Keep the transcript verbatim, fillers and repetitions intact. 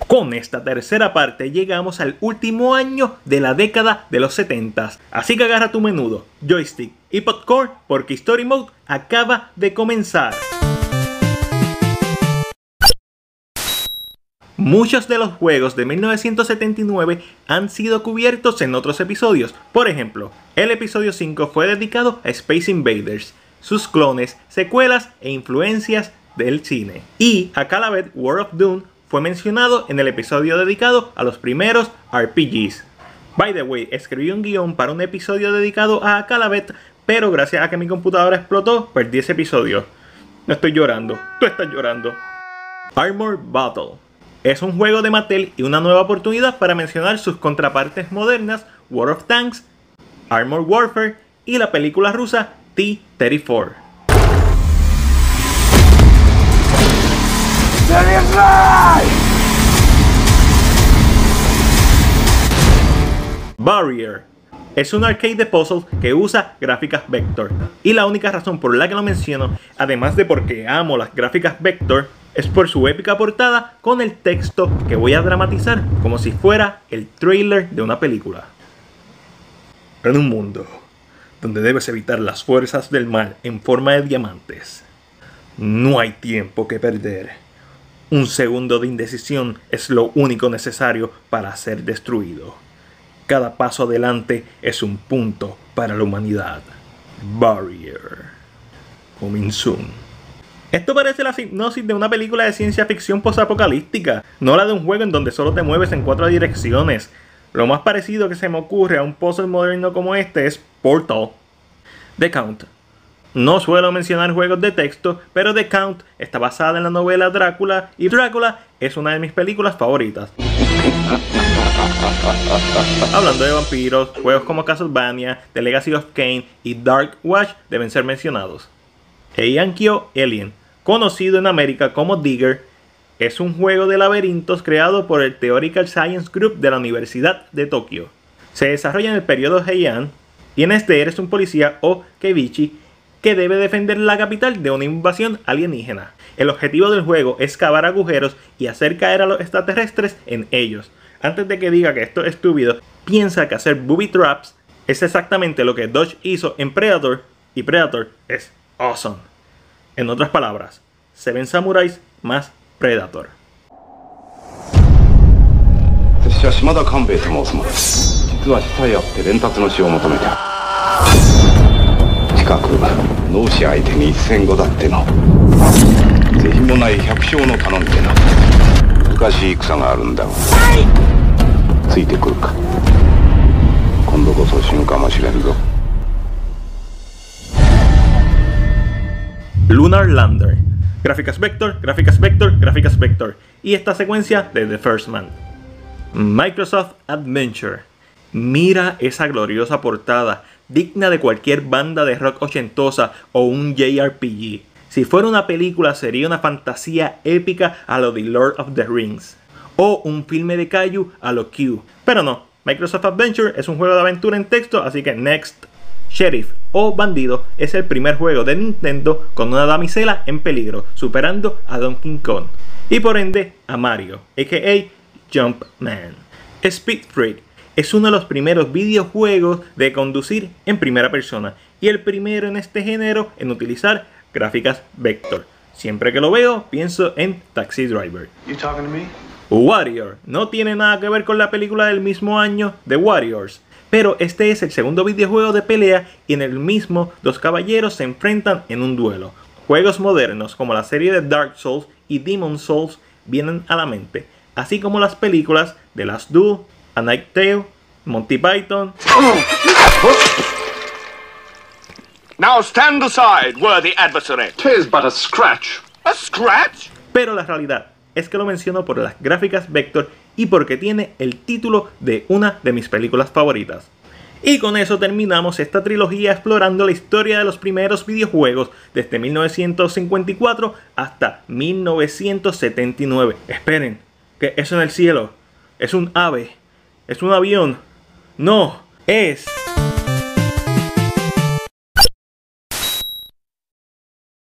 Con esta tercera parte llegamos al último año de la década de los setentas, así que agarra tu menudo, joystick y popcorn porque Story Mode acaba de comenzar. Muchos de los juegos de mil novecientos setenta y nueve han sido cubiertos en otros episodios. Por ejemplo, el episodio cinco fue dedicado a Space Invaders, sus clones, secuelas e influencias del cine. Y a Calavet World of Doom fue mencionado en el episodio dedicado a los primeros R P Gs. By the way, escribí un guión para un episodio dedicado a Calavet, pero gracias a que mi computadora explotó, perdí ese episodio. No estoy llorando, tú estás llorando. Armored Battle es un juego de Mattel y una nueva oportunidad para mencionar sus contrapartes modernas, World of Tanks, Armored Warfare y la película rusa T treinta y cuatro. Barrier es un arcade de puzzles que usa gráficas vector, y la única razón por la que lo menciono, además de porque amo las gráficas vector, es por su épica portada con el texto que voy a dramatizar como si fuera el trailer de una película. En un mundo donde debes evitar las fuerzas del mal en forma de diamantes, no hay tiempo que perder. Un segundo de indecisión es lo único necesario para ser destruido. Cada paso adelante es un punto para la humanidad. Barrier. Coming soon. Esto parece la hipnosis de una película de ciencia ficción posapocalíptica, no la de un juego en donde solo te mueves en cuatro direcciones. Lo más parecido que se me ocurre a un puzzle moderno como este es Portal. The Count. No suelo mencionar juegos de texto, pero The Count está basada en la novela Drácula, y Drácula es una de mis películas favoritas. Hablando de vampiros, juegos como Castlevania, The Legacy of Kain y Dark Watch deben ser mencionados. Heian-kyo Alien, conocido en América como Digger, es un juego de laberintos creado por el Theoretical Science Group de la Universidad de Tokio. Se desarrolla en el periodo Heian, y en este eres un policía o Keiichi que debe defender la capital de una invasión alienígena. El objetivo del juego es cavar agujeros y hacer caer a los extraterrestres en ellos. Antes de que diga que esto es estúpido, piensa que hacer booby traps es exactamente lo que Dodge hizo en Predator, y Predator es awesome. En otras palabras, Seven Samurais más Predator. Lunar Lander. Gráficas vector, gráficas vector, gráficas vector. Y esta secuencia de The First Man. Microsoft Adventure. Mira esa gloriosa portada, digna de cualquier banda de rock ochentosa o un J R P G. Si fuera una película sería una fantasía épica a lo de Lord of the Rings, o un filme de kaiju a lo Q. Pero no, Microsoft Adventure es un juego de aventura en texto, así que next. Sheriff o Bandido es el primer juego de Nintendo con una damisela en peligro, superando a Donkey Kong, y por ende a Mario, aka Jumpman. Speed Freak es uno de los primeros videojuegos de conducir en primera persona, y el primero en este género en utilizar gráficas vector. Siempre que lo veo, pienso en Taxi Driver. You talking to me? Warrior no tiene nada que ver con la película del mismo año, The Warriors, pero este es el segundo videojuego de pelea y en el mismo dos caballeros se enfrentan en un duelo. Juegos modernos como la serie de Dark Souls y Demon Souls vienen a la mente, así como las películas The Last Duel, A Knight's Tale, Monty Python. Now stand aside, worthy adversary. 'Tis but a scratch. A scratch? Pero la realidad es que lo menciono por las gráficas vector y porque tiene el título de una de mis películas favoritas. Y con eso terminamos esta trilogía explorando la historia de los primeros videojuegos desde mil novecientos cincuenta y cuatro hasta mil novecientos setenta y nueve. Esperen, que eso en el cielo es un ave, es un avión. No, es